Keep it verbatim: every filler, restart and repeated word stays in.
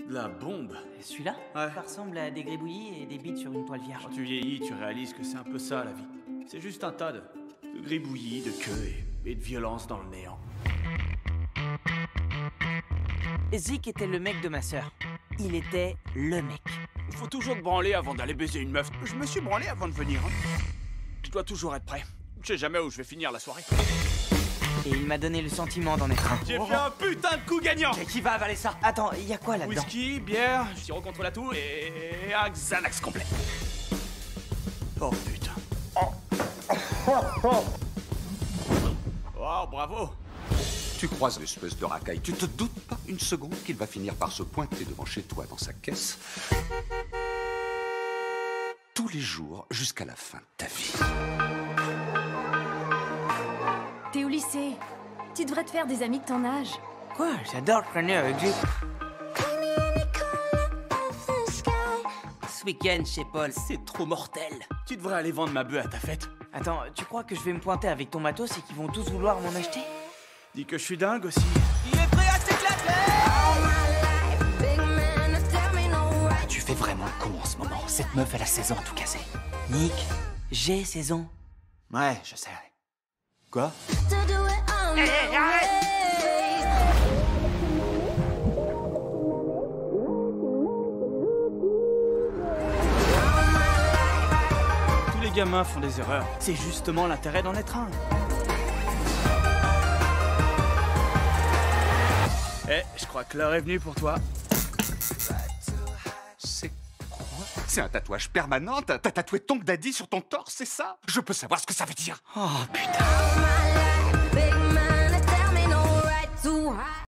La bombe. Celui-là, Ouais. ça ressemble à des gribouillis et des bites sur une toile vierge. Quand tu vieillis, tu réalises que c'est un peu ça, la vie. C'est juste un tas de, de gribouillis, de queues et, et de violence dans le néant. Zik était le mec de ma sœur. Il était le mec. Faut toujours te branler avant d'aller baiser une meuf. Je me suis branlé avant de venir. Hein. Je dois toujours être prêt. Je sais jamais où je vais finir la soirée. Et il m'a donné le sentiment d'en être un. J'ai fait un putain de coup gagnant. Mais qui va avaler ça? Attends, il y a quoi là-dedans? Whisky, bière, sirop contre la toux et un Xanax complet. Oh putain. Oh, bravo. Tu croises l'espèce de racaille, tu te doutes pas une seconde qu'il va finir par se pointer devant chez toi dans sa caisse tous les jours jusqu'à la fin de ta vie. T'es au lycée. Tu devrais te faire des amis de ton âge. Quoi? J'adore traîner avec Zik. Ce week-end chez Paul, c'est trop mortel. Tu devrais aller vendre ma bœuf à ta fête. Attends, tu crois que je vais me pointer avec ton matos et qu'ils vont tous vouloir m'en acheter? Dis que je suis dingue aussi. Il est prêt à s'éclater! Tu fais vraiment le con en ce moment. Cette meuf, elle a seize ans à tout casser. Nick, j'ai seize ans. Ouais, je sais. Quoi? Tous les gamins font des erreurs. C'est justement l'intérêt d'en être un. Eh, je crois que l'heure est venue pour toi. C'est quoi? C'est un tatouage permanent? T'as t'as tatoué Tonk Daddy sur ton torse, c'est ça? Je peux savoir ce que ça veut dire? Oh putain.